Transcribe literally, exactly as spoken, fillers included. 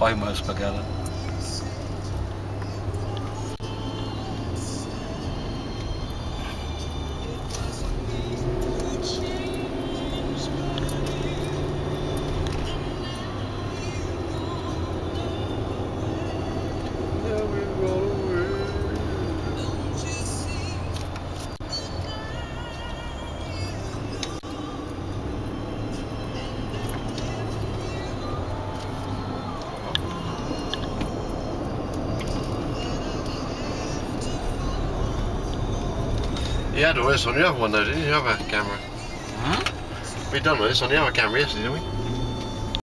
five miles per gallon. Yeah, there was on the other one though, didn't you? The other camera. Hmm? We done this on the other camera yesterday, didn't we?